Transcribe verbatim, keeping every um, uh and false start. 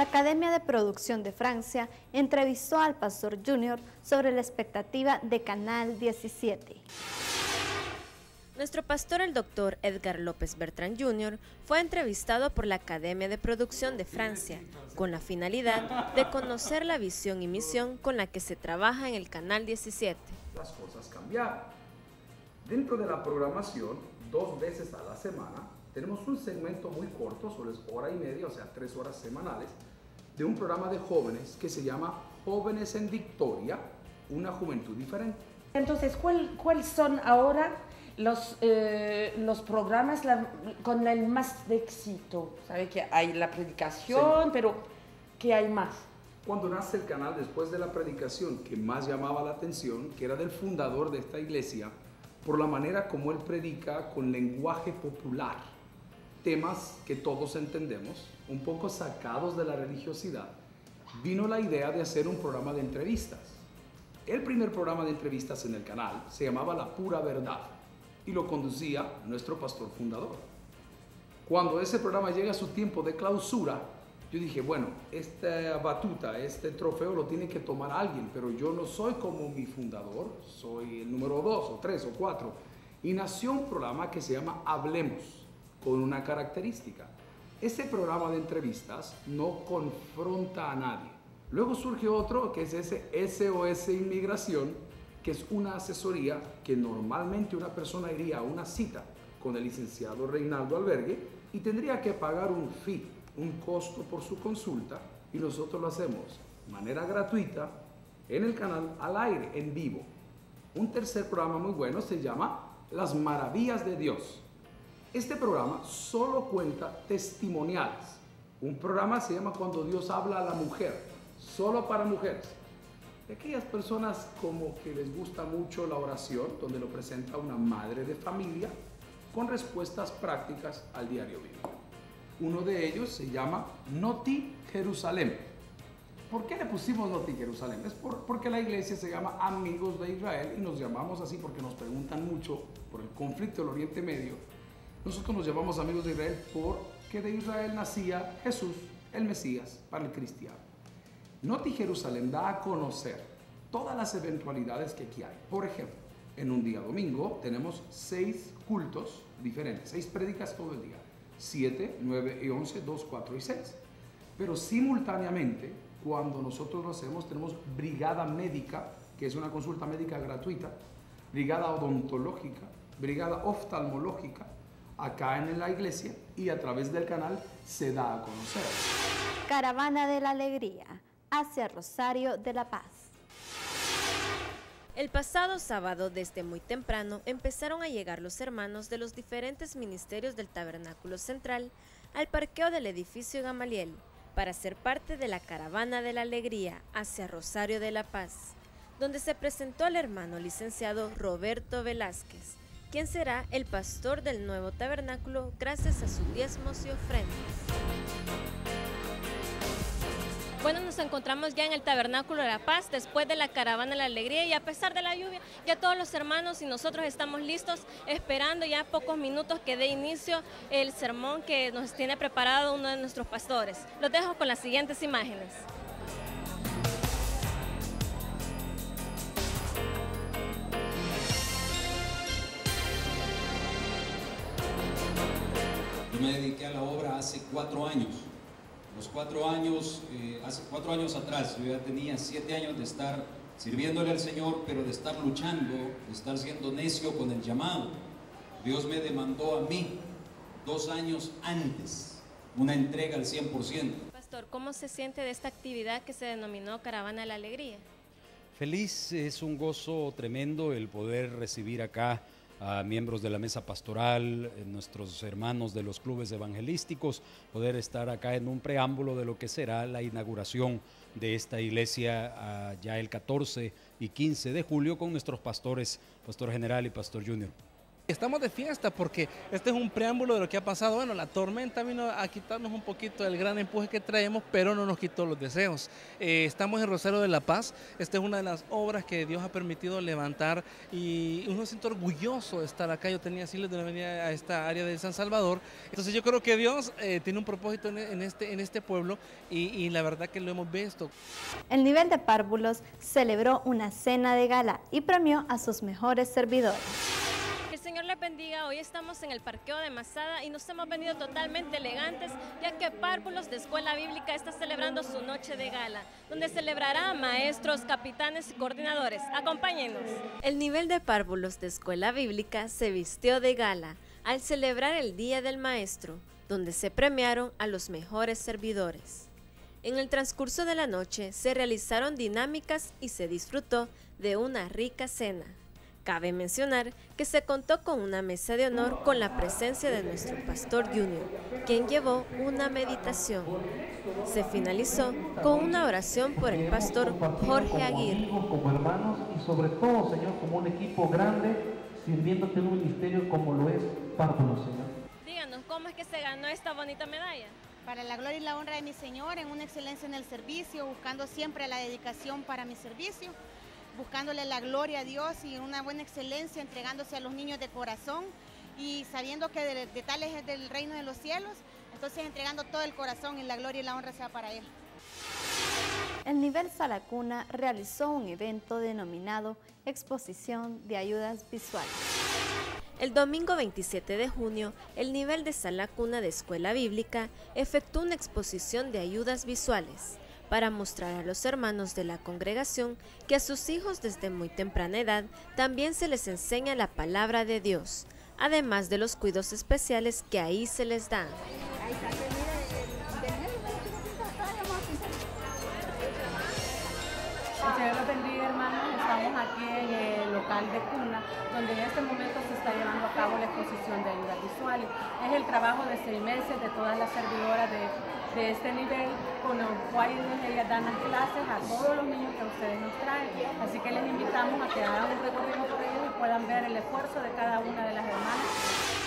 la Academia de Producción de Francia entrevistó al Pastor Junior sobre la expectativa de Canal diecisiete. Nuestro pastor, el doctor Edgar López Bertrand junior, fue entrevistado por la Academia de Producción de Francia, con la finalidad de conocer la visión y misión con la que se trabaja en el Canal diecisiete. Las cosas cambiaron. Dentro de la programación, dos veces a la semana, tenemos un segmento muy corto, solo es hora y media, o sea, tres horas semanales, de un programa de jóvenes que se llama Jóvenes en Victoria, una juventud diferente. Entonces, ¿cuál, ¿cuáles son ahora los, eh, los programas la, con el más de éxito? ¿Sabe que hay la predicación, sí, pero qué hay más? Cuando nace el canal, después de la predicación que más llamaba la atención, que era del fundador de esta iglesia, por la manera como él predica con lenguaje popular, temas que todos entendemos, un poco sacados de la religiosidad, vino la idea de hacer un programa de entrevistas. El primer programa de entrevistas en el canal se llamaba La Pura Verdad y lo conducía nuestro pastor fundador. Cuando ese programa llega a su tiempo de clausura, yo dije, bueno, esta batuta, este trofeo lo tiene que tomar alguien, pero yo no soy como mi fundador, soy el número dos o tres o cuatro. Y nació un programa que se llama Hablemos, con una característica. Este programa de entrevistas no confronta a nadie. Luego surge otro que es ese S O S Inmigración, que es una asesoría que normalmente una persona iría a una cita con el licenciado Reinaldo Albergue y tendría que pagar un fee, un costo por su consulta, y nosotros lo hacemos de manera gratuita en el canal, al aire, en vivo. Un tercer programa muy bueno se llama Las Maravillas de Dios. Este programa solo cuenta testimoniales. Un programa se llama Cuando Dios habla a la mujer, solo para mujeres. De aquellas personas como que les gusta mucho la oración, donde lo presenta una madre de familia con respuestas prácticas al diario bíblico. Uno de ellos se llama Noti Jerusalén. ¿Por qué le pusimos Noti Jerusalén? Es por, porque la iglesia se llama Amigos de Israel y nos llamamos así porque nos preguntan mucho por el conflicto del Oriente Medio. Nosotros nos llamamos Amigos de Israel porque de Israel nacía Jesús, el Mesías, para el cristiano. Noti Jerusalén da a conocer todas las eventualidades que aquí hay. Por ejemplo, en un día domingo tenemos seis cultos diferentes, seis prédicas todo el día. siete, nueve y once, dos, cuatro y seis. Pero simultáneamente, cuando nosotros lo hacemos, tenemos brigada médica, que es una consulta médica gratuita, brigada odontológica, brigada oftalmológica, acá en la iglesia, y a través del canal se da a conocer. Caravana de la Alegría, hacia Rosario de la Paz. El pasado sábado, desde muy temprano, empezaron a llegar los hermanos de los diferentes ministerios del Tabernáculo Central al parqueo del edificio Gamaliel para ser parte de la Caravana de la Alegría hacia Rosario de la Paz, donde se presentó al hermano licenciado Roberto Velázquez, quien será el pastor del nuevo tabernáculo gracias a sus diezmos y ofrendas. Bueno, nos encontramos ya en el Tabernáculo de la Paz después de la Caravana de la Alegría y a pesar de la lluvia, ya todos los hermanos y nosotros estamos listos esperando ya pocos minutos que dé inicio el sermón que nos tiene preparado uno de nuestros pastores. Los dejo con las siguientes imágenes. Yo me dediqué a la obra hace cuatro años. Los cuatro años, eh, hace cuatro años atrás, yo ya tenía siete años de estar sirviéndole al Señor, pero de estar luchando, de estar siendo necio con el llamado. Dios me demandó a mí dos años antes, una entrega al cien por ciento. Pastor, ¿cómo se siente de esta actividad que se denominó Caravana de la Alegría? Feliz, es un gozo tremendo el poder recibir acá a miembros de la mesa pastoral, nuestros hermanos de los clubes evangelísticos, poder estar acá en un preámbulo de lo que será la inauguración de esta iglesia uh, ya el catorce y quince de julio con nuestros pastores, Pastor General y Pastor Junior. Estamos de fiesta porque este es un preámbulo de lo que ha pasado. Bueno, la tormenta vino a quitarnos un poquito del gran empuje que traemos, pero no nos quitó los deseos. Eh, estamos en Rosario de la Paz. Esta es una de las obras que Dios ha permitido levantar y uno se siente orgulloso de estar acá. Yo tenía así de venir a esta área de San Salvador. Entonces yo creo que Dios eh, tiene un propósito en, en, este, en este pueblo y, y la verdad que lo hemos visto. El nivel de párvulos celebró una cena de gala y premió a sus mejores servidores. Señor les bendiga, hoy estamos en el parqueo de Masada y nos hemos venido totalmente elegantes, ya que Párvulos de Escuela Bíblica está celebrando su noche de gala, donde celebrará a maestros, capitanes y coordinadores. Acompáñenos. El nivel de Párvulos de Escuela Bíblica se vistió de gala al celebrar el Día del Maestro, donde se premiaron a los mejores servidores. En el transcurso de la noche se realizaron dinámicas y se disfrutó de una rica cena. Cabe mencionar que se contó con una mesa de honor con la presencia de nuestro pastor Junior, quien llevó una meditación. Se finalizó con una oración por el pastor Jorge Aguirre. Como hermanos y sobre todo, Señor, como un equipo grande, sirviéndote en un ministerio como lo es Párvulos, Señor. Díganos, ¿cómo es que se ganó esta bonita medalla? Para la gloria y la honra de mi Señor, en una excelencia en el servicio, buscando siempre la dedicación para mi servicio, buscándole la gloria a Dios y una buena excelencia, entregándose a los niños de corazón y sabiendo que de, de tal es del reino de los cielos, entonces entregando todo el corazón y la gloria y la honra sea para Él. El nivel Sala Cuna realizó un evento denominado Exposición de Ayudas Visuales. El domingo veintisiete de junio, el nivel de Sala Cuna de Escuela Bíblica efectuó una exposición de ayudas visuales para mostrar a los hermanos de la congregación que a sus hijos desde muy temprana edad también se les enseña la palabra de Dios, además de los cuidados especiales que ahí se les dan. Señor los bendiga, hermanos. Estamos aquí en el local de Cuna, donde en este momento se está llevando a cabo la exposición de ayudas visuales. Es el trabajo de seis meses de todas las servidoras de, de este nivel, con los cuales ellas dan las clases a todos los niños que ustedes nos traen. Así que les invitamos a que hagan un recorrido por ellos y puedan ver el esfuerzo de cada una de las hermanas.